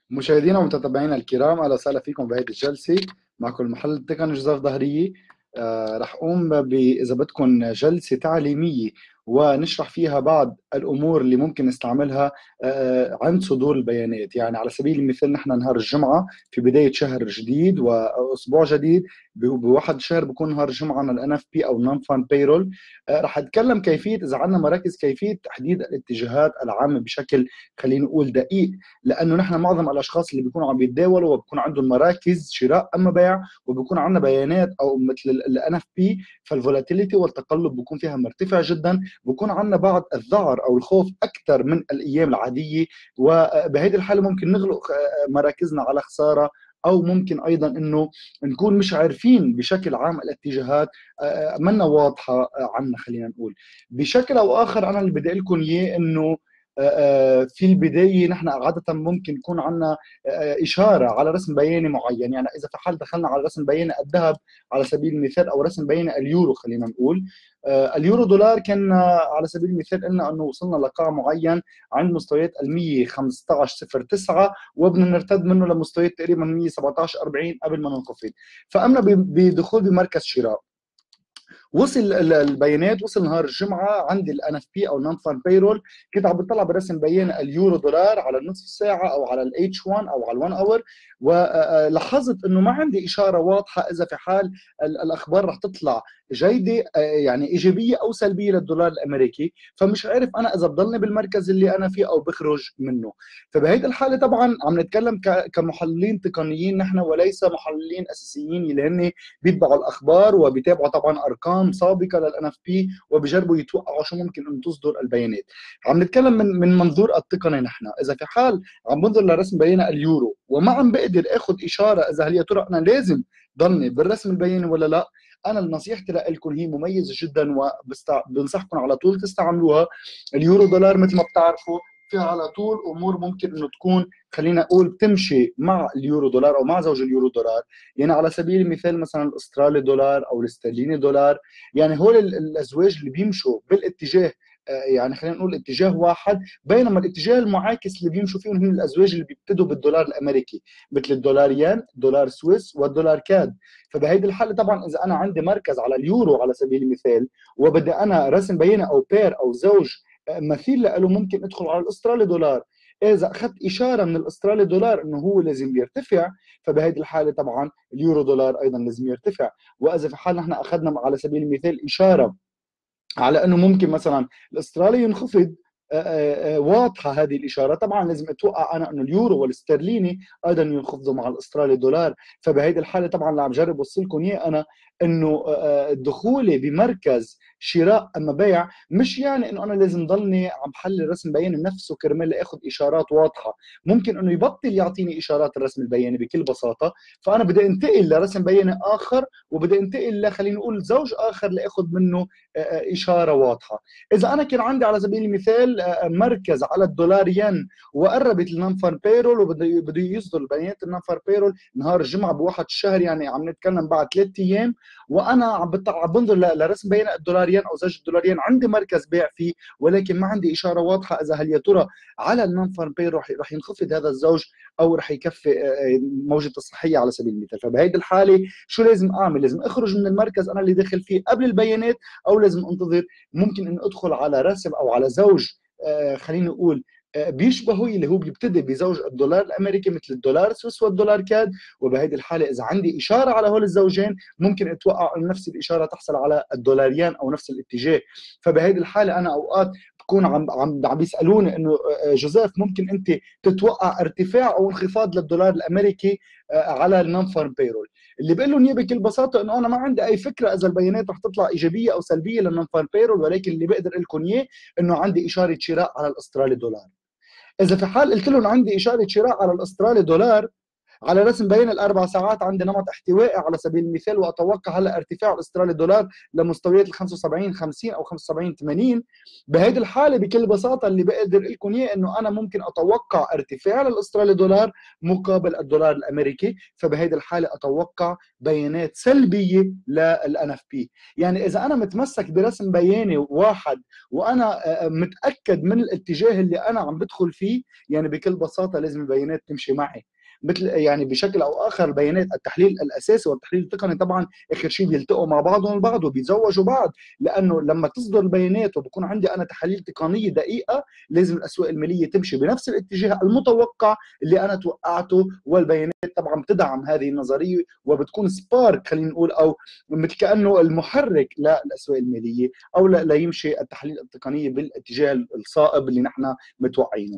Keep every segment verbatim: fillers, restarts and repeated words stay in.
مشاهدينا ومتابعينا الكرام، اهلا وسهلا فيكم بهذه الجلسه. معكم المحلل التقني جوزيف ظهريه. آه رح اقوم ب اذا بدكم جلسه تعليميه ونشرح فيها بعض الامور اللي ممكن نستعملها آه عند صدور البيانات. يعني على سبيل المثال نحن نهار الجمعه في بدايه شهر جديد واسبوع جديد، ب- بواحد شهر بكون نهار الجمعه عن الان اف بي او نون فان بيرول. رح اتكلم كيفيه اذا عندنا مراكز، كيفيه تحديد الاتجاهات العامه بشكل خلينا نقول دقيق، لانه نحن معظم الاشخاص اللي بيكونوا عم يتداولوا وبكون عندهم مراكز شراء اما بيع، وبكون عندنا بيانات او مثل الان اف بي، فالفولاتيليتي والتقلب بكون فيها مرتفع جدا، بكون عندنا بعض الذعر او الخوف اكثر من الايام العاديه، وبهذه الحاله ممكن نغلق مراكزنا على خساره، او ممكن ايضا انه نكون مش عارفين بشكل عام الاتجاهات منا واضحه عنا. خلينا نقول بشكل او اخر، انا اللي بدي اقول لكم اياه انه في البدايه نحن عاده ممكن يكون عندنا اشاره على رسم بياني معين. يعني اذا في حال دخلنا على رسم بياني الذهب على سبيل المثال، او رسم بياني اليورو، خلينا نقول اليورو دولار، كان على سبيل المثال قلنا انه وصلنا لقاع معين عند مستويات ال مية وخمسة عشر فاصلة صفر تسعة، وبدنا نرتد منه لمستويات تقريبا مية وسبعة عشر فاصلة أربعين قبل ما ننخفض. فامنا بدخول بمركز شراء. وصل ال- البيانات، وصل نهار الجمعه عندي الان اف بي او نون فان بيرول. كنت عم بطلع برسم بيان اليورو دولار على النصف ساعه او على الاتش واحد او على ال1 اور، ولاحظت انه ما عندي اشاره واضحه اذا في حال ال- الاخبار رح تطلع جيده، آه، يعني ايجابيه او سلبيه للدولار الامريكي. فمش عارف انا اذا بضلني بالمركز اللي انا فيه او بخرج منه. فبهيدي الحاله طبعا عم نتكلم ك- كمحللين تقنيين نحن، وليس محللين اساسيين اللي هن بيتبعوا الاخبار وبيتابعوا طبعا ارقام سابقه للان اف بي وبيجربوا يتوقعوا شو ممكن ان تصدر البيانات. عم نتكلم من من منظور التقني نحن. اذا في حال عم بنظر لرسم بيان اليورو وما عم بقدر اخذ اشاره اذا هل يا ترى انا لازم ضلني بالرسم البياني ولا لا، انا نصيحتي لكم هي مميزه جدا وبنصحكم على طول تستعملوها. اليورو دولار مثل ما بتعرفوا فيها على طول امور ممكن انه تكون، خلينا اقول، تمشي مع اليورو دولار او مع زوج اليورو دولار. يعني على سبيل المثال مثلا الاسترالي دولار او الاسترليني دولار، يعني هول ال- الازواج اللي بيمشوا بالاتجاه، آه، يعني خلينا نقول اتجاه واحد، بينما الاتجاه المعاكس اللي بيمشوا فيهم هم الازواج اللي بيبتدوا بالدولار الامريكي، مثل الدولار ين، دولار سويس، والدولار كاد. فبهيدي الحاله طبعا اذا انا عندي مركز على اليورو على سبيل المثال، وبدي انا رسم بينه او بير او زوج آه، مثيل له، ممكن ادخل على الاسترالي دولار. اذا اخذت اشاره من الاسترالي دولار انه هو لازم يرتفع، فبهذه الحاله طبعا اليورو دولار ايضا لازم يرتفع. واذا في حال نحن اخذنا على سبيل المثال اشاره على انه ممكن مثلا الاسترالي ينخفض، آه، آه، آه، واضحه هذه الاشاره، طبعا لازم اتوقع انا انه اليورو والاسترليني ايضا ينخفضوا مع الاسترالي دولار. فبهيدي الحاله طبعا اللي عم جرب اوصل لكم اياه انا انه آه، آه، دخولي بمركز شراء اما بيع مش يعني انه انا لازم ضلني عم حلل الرسم البياني نفسه كرمال اخذ اشارات واضحه. ممكن انه يبطل يعطيني اشارات الرسم البياني بكل بساطه، فانا بدي انتقل لرسم بياني اخر، وبدي انتقل لخلينا نقول زوج اخر لاخذ منه اشاره واضحه. اذا انا كان عندي على سبيل المثال مركز على الدولار ين، وقربت النمفر بيرول وبده بده يصدر بيانات النمفر بيرول نهار الجمعه بواحد الشهر، يعني عم نتكلم بعد ثلاث ايام، وانا عم عم بنظر لرسم بيان الدولار ين او زوج الدولار ين، عندي مركز بيع فيه ولكن ما عندي اشاره واضحه اذا هل يا ترى على النمفر بيرول رح ينخفض هذا الزوج او رح يكفي موجة الصحيه على سبيل المثال. فبهيدي الحاله شو لازم اعمل؟ لازم اخرج من المركز انا اللي داخل فيه قبل البيانات، او لازم انتظر ممكن ان ادخل على رسم او على زوج آه خلينا نقول آه بيشبهوا، اللي هو بيبتدي بزوج الدولار الامريكي مثل الدولار السويس والدولار كاد. وبهذه الحاله اذا عندي اشاره على هول الزوجين ممكن اتوقع ان نفس الاشاره تحصل على الدولاريان او نفس الاتجاه. فبهذه الحاله انا اوقات بكون عم عم عم بيسالوني انه آه، جوزيف ممكن انت تتوقع ارتفاع او انخفاض للدولار الامريكي آه، على النون فارم بيرول؟ اللي بقول لهم اياه بكل بساطه انه انا ما عندي اي فكره اذا البيانات رح تطلع ايجابيه او سلبيه للنون فارم بيرول، ولكن اللي بقدر اقول لكم اياه انه عندي اشاره شراء على الاسترالي دولار. اذا في حال قلت لهم عندي اشاره شراء على الاسترالي دولار، على رسم بيان الاربع ساعات عندي نمط احتوائي على سبيل المثال، واتوقع هلا ارتفاع الاسترالي دولار لمستويات ال خمسة وسبعين خمسين او خمسة وسبعين ثمانين. بهيدي الحاله بكل بساطه اللي بقدر لكم اياه انه انا ممكن اتوقع ارتفاع للاسترالي دولار مقابل الدولار الامريكي، فبهيدي الحاله اتوقع بيانات سلبيه للان اف بي. يعني اذا انا متمسك برسم بياني واحد وانا متاكد من الاتجاه اللي انا عم بدخل فيه، يعني بكل بساطه لازم البيانات تمشي معي. مثل يعني بشكل او اخر البيانات التحليل الاساسي والتحليل التقني طبعا اخر شيء بيلتقوا مع بعضهم البعض وبيتزوجوا بعض، لانه لما تصدر البيانات وبكون عندي انا تحاليل تقنيه دقيقه لازم الاسواق الماليه تمشي بنفس الاتجاه المتوقع اللي انا توقعته، والبيانات طبعا بتدعم هذه النظريه وبتكون سبارك خلينا نقول، او مثل كانه المحرك للاسواق الماليه، او ليمشي التحاليل التقنيه بالاتجاه الصائب اللي نحن متوقعينه.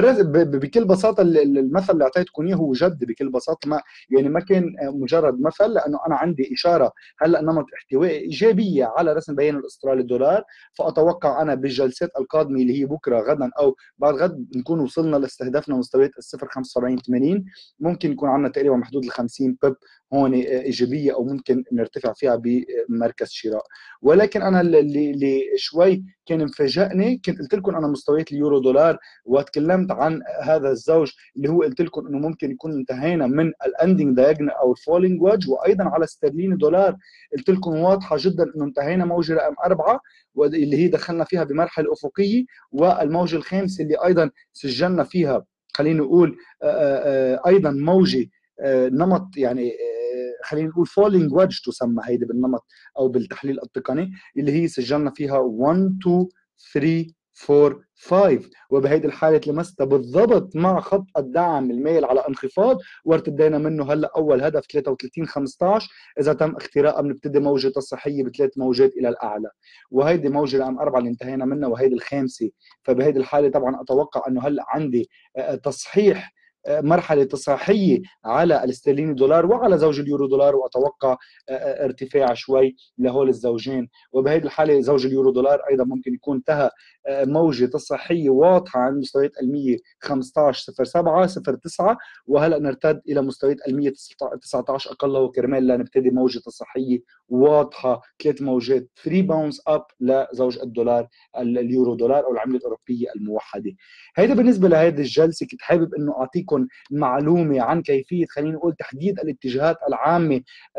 بكل بساطه المثل اللي اعطيتكم اياه هو جد بكل بساطه، ما يعني ما كان مجرد مثل، لانه انا عندي اشاره هلا نمط احتوائي ايجابيه على رسم بيان الاسترالي دولار. فاتوقع انا بالجلسات القادمه اللي هي بكره غدا او بعد غد نكون وصلنا لاستهدافنا مستويات ال صفر خمسة وسبعين ثمانين، ممكن يكون عندنا تقريبا محدود ال خمسين بيب هون ايجابيه او ممكن نرتفع فيها بمركز شراء. ولكن انا اللي, اللي شوي كان مفاجئني، كنت قلت لكم انا مستويات اليورو دولار وتكلمت عن هذا الزوج اللي هو قلت لكم انه ممكن يكون انتهينا من الاندنج دايجنال او الفولينج ويدج، وايضا على استرليني دولار قلت لكم واضحه جدا انه انتهينا موجه رقم اربعه واللي هي دخلنا فيها بمرحله افقيه، والموجه الخامسه اللي ايضا سجلنا فيها خلينا نقول ايضا موجه نمط يعني خلينا نقول فولينج ويدج تسمى هيدي بالنمط او بالتحليل التقني، اللي هي سجلنا فيها واحد اثنين ثلاثة أربعة خمسة، وبهيدي الحاله لمستها بالضبط مع خط الدعم الميل على انخفاض، وارتدينا منه هلا اول هدف ثلاثة وثلاثين خمسة عشر، اذا تم اختراقها بنبتدي موجه الصحيه بثلاث موجات الى الاعلى، وهيدي موجه رقم اربعه اللي انتهينا منها وهيدي الخامسه. فبهيدي الحاله طبعا اتوقع انه هلا عندي تصحيح مرحله تصحيحيه على الاسترليني دولار وعلى زوج اليورو دولار، واتوقع ارتفاع شوي لهول الزوجين. وبهذه الحاله زوج اليورو دولار ايضا ممكن يكون انتهى موجه تصحيحيه واضحه عند مستويات ال مية وخمسة عشر صفر سبعة صفر تسعة، وهلا نرتد الى مستويات ال مية وتسعة عشر اقل وكرمال لنبتدي موجه تصحيحيه واضحه، ثلاث موجات ثلاثة باونس اب لزوج الدولار اليورو دولار او العمله الاوروبيه الموحده. هيدا بالنسبه لهذه الجلسه، كنت حابب انه اعطيكم معلومه عن كيفيه خلينا نقول تحديد الاتجاهات العامه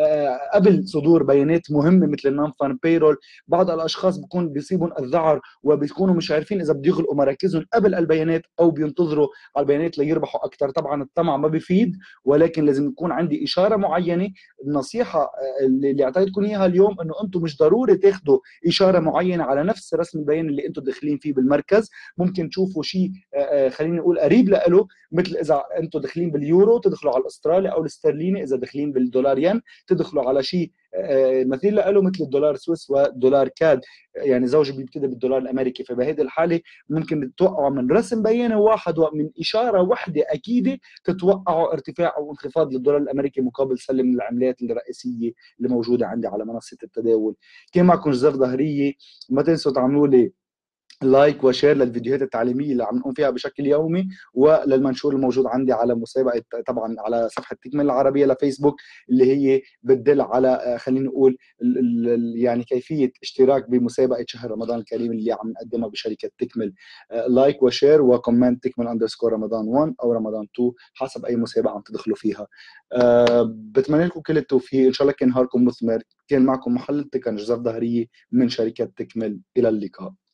قبل صدور بيانات مهمه مثل النون فارم بيرول. بعض الاشخاص بيكون بيصيبهم الذعر وبيكونوا مش عارفين اذا بده يغلقوا مراكزهم قبل البيانات او بينتظروا على البيانات ليربحوا اكثر. طبعا الطمع ما بيفيد، ولكن لازم يكون عندي اشاره معينه. النصيحه اللي اعطيتكم اياها اليوم انه انتم مش ضروري تاخذوا اشاره معينه على نفس رسم البيان اللي انتم داخلين فيه بالمركز، ممكن تشوفوا شيء خلينا نقول قريب له، مثل اذا انتم داخلين باليورو تدخلوا على الاسترالي او الاسترليني، اذا داخلين بالدولار ين تدخلوا على شيء مثيل له مثل الدولار سويس والدولار كاد، يعني زوجي بيبتدي بالدولار الامريكي. فبهذه الحاله ممكن تتوقعوا من رسم بياني واحد ومن اشاره واحده اكيده تتوقعوا ارتفاع او انخفاض للدولار الامريكي مقابل سله من العملات الرئيسيه اللي موجوده عندي على منصه التداول. كان معكم جوزيف ظهريه، ما تنسوا تعملوا لي لايك وشير للفيديوهات التعليميه اللي عم نقوم فيها بشكل يومي، وللمنشور الموجود عندي على مسابقه طبعا على صفحه تكمل العربيه لفيسبوك، اللي هي بتدل على خلينا نقول يعني كيفيه اشتراك بمسابقه شهر رمضان الكريم اللي عم نقدمها بشركه تكمل. لايك وشير وكومنت تكمل اندرسكور رمضان واحد او رمضان اثنين حسب اي مسابقه عم تدخلوا فيها. بتمنى لكم كل التوفيق، ان شاء الله كان نهاركم مثمر. كان معكم محلل تقني جوزيف ظهريه من شركه تكمل، الى اللقاء.